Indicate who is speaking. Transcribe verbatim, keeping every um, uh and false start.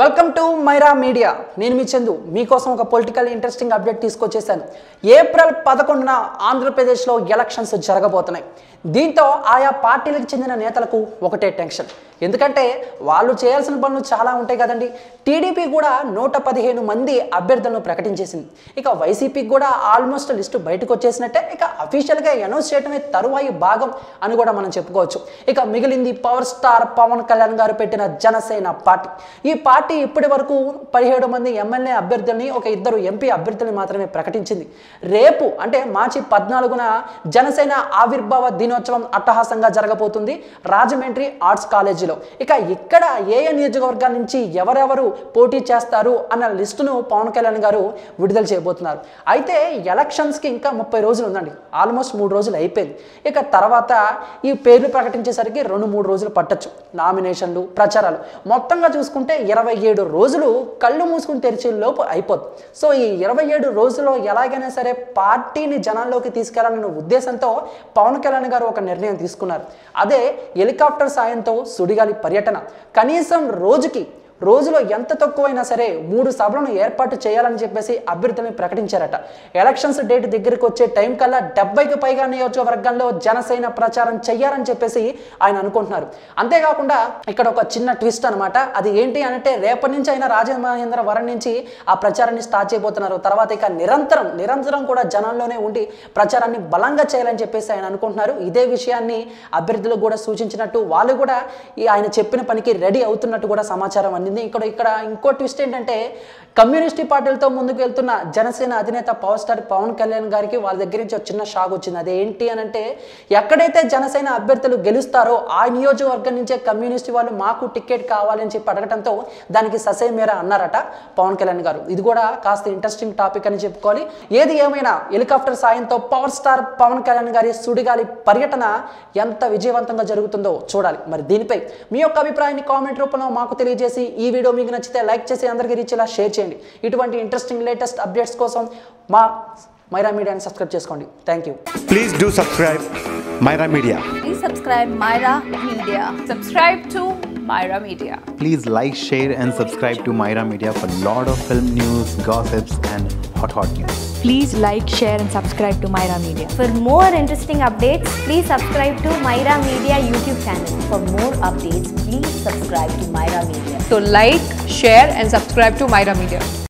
Speaker 1: Welcome to Myra media. నేను మీ చందు మీకోసం ఒక పొలిటికల్ ఇంట్రెస్టింగ్ అప్డేట్ తీసుకొచ్చేసాను. ఏప్రిల్ పదకొండున ఆంధ్రప్రదేశ్లో ఎలక్షన్స్ జరగబోతున్నాయి. దీంతో ఆయా పార్టీలకు చెందిన నేతలకు ఒకటే టెన్షన్. ఎందుకంటే వాళ్ళు చేయాల్సిన పనులు చాలా ఉంటాయి కదండి. టీడీపీ కూడా నూట పదిహేను మంది అభ్యర్థులను ప్రకటించేసింది. ఇక వైసీపీకి కూడా ఆల్మోస్ట్ లిస్టు బయటకు వచ్చేసినట్టే. ఇక అఫీషియల్గా అనౌన్స్ చేయడమే తరువాయి భాగం అని కూడా మనం చెప్పుకోవచ్చు. ఇక మిగిలింది పవర్ స్టార్ పవన్ కళ్యాణ్ గారు పెట్టిన జనసేన పార్టీ. ఈ పార్టీ ఇప్పటి వరకు పదిహేడు మంది ఎమ్మెల్యే అభ్యర్థుల్ని, ఒక ఇద్దరు ఎంపీ అభ్యర్థుల్ని మాత్రమే ప్రకటించింది. రేపు అంటే మార్చి పద్నాలుగున జనసేన ఆవిర్భావ దినోత్సవం అట్టహాసంగా జరగబోతుంది రాజమండ్రి ఆర్ట్స్ కాలేజీలో. ఇక ఇక్కడ ఏ ఏ నియోజకవర్గాల నుంచి ఎవరెవరు పోటీ చేస్తారు అన్న లిస్టును పవన్ కళ్యాణ్ గారు విడుదల చేయబోతున్నారు. అయితే ఎలక్షన్స్కి ఇంకా ముప్పై రోజులు ఉందండి. ఆల్మోస్ట్ మూడు రోజులు అయిపోయింది. ఇక తర్వాత ఈ పేర్లు ప్రకటించేసరికి రెండు మూడు రోజులు పట్టచ్చు. నామినేషన్లు, ప్రచారాలు మొత్తంగా చూసుకుంటే ఇరవై ఏడు రోజులు కళ్ళు మూసుకుని తెరిచే లోపు అయిపోతుంది. సో ఈ ఇరవై ఏడు రోజుల్లో ఎలాగైనా సరే పార్టీని జనాల్లోకి తీసుకెళ్లాలన్న ఉద్దేశంతో పవన్ కళ్యాణ్ గారు ఒక నిర్ణయం తీసుకున్నారు. అదే హెలికాప్టర్ సాయంతో సుడిగాలి పర్యటన. కనీసం రోజుకి రోజులో ఎంత తక్కువైనా సరే మూడు సభలను ఏర్పాటు చేయాలని చెప్పేసి అభ్యర్థులను ప్రకటించారట. ఎలక్షన్స్ డేట్ దగ్గరికి వచ్చే టైం కల్లా డెబ్బైకి పైగా నియోజకవర్గాల్లో జనసేన ప్రచారం చెయ్యాలని చెప్పేసి ఆయన అనుకుంటున్నారు. అంతేకాకుండా ఇక్కడ ఒక చిన్న ట్విస్ట్ అనమాట. అది ఏంటి అంటే రేపటి నుంచి ఆయన రాజమహేంద్రవరం నుంచి ఆ ప్రచారాన్ని స్టార్ట్ చేయబోతున్నారు. తర్వాత ఇక నిరంతరం నిరంతరం కూడా జనాల్లోనే ఉండి ప్రచారాన్ని బలంగా చేయాలని చెప్పేసి ఆయన అనుకుంటున్నారు. ఇదే విషయాన్ని అభ్యర్థులకు కూడా సూచించినట్టు వాళ్ళు కూడా ఈ ఆయన చెప్పిన పనికి రెడీ అవుతున్నట్టు కూడా సమాచారం అందింది. ఇక్కడ ఇక్కడ ఇంకో ట్విస్ట్ ఏంటంటే కమ్యూనిస్ట్ పార్టీలతో ముందుకు వెళ్తున్న జనసేన అధినేత పవర్ స్టార్ పవన్ కళ్యాణ్ గారికి వాళ్ళ దగ్గర నుంచి ఒక చిన్న షాక్ వచ్చింది. అదేంటి అని అంటే ఎక్కడైతే జనసేన అభ్యర్థులు గెలుస్తారో ఆ నియోజకవర్గం నుంచే కమ్యూనిస్ట్ వాళ్ళు మాకు టికెట్ కావాలని చెప్పి అడగడంతో దానికి ససే మేర అన్నారట పవన్ కళ్యాణ్ గారు. ఇది కూడా కాస్త ఇంట్రెస్టింగ్ టాపిక్ అని చెప్పుకోవాలి. ఏది ఏమైనా హెలికాప్టర్ సాయంతో పవర్ స్టార్ పవన్ కళ్యాణ్ గారి సుడిగాలి పర్యటన ఎంత విజయవంతంగా జరుగుతుందో చూడాలి. మరి దీనిపై మీ యొక్క అభిప్రాయాన్ని కామెంట్ రూపంలో మాకు తెలియజేసి ఈ వీడియో మీకు నచ్చితే లైక్ చేసి అందరికీ రీచ్ ఇలా షేర్ చేయండి. ఇటువంటి ఇంట్రెస్టింగ్ లేటెస్ట్ అప్డేట్స్ కోసం మా మైరా మీడియాని సబ్స్క్రైబ్ చేసుకోండి. Thank you.
Speaker 2: Please do subscribe Myra Media.
Speaker 3: Please subscribe Myra Media. Subscribe to Myra Media.
Speaker 4: Please like, share and subscribe to Myra Media for lot of film news, gossips and hot hot news.
Speaker 5: Please like, share and subscribe to Myra Media.
Speaker 6: For more interesting updates, please subscribe to Myra Media YouTube channel. For more updates, please subscribe to Myra Media.
Speaker 3: So like, share and subscribe to Myra Media.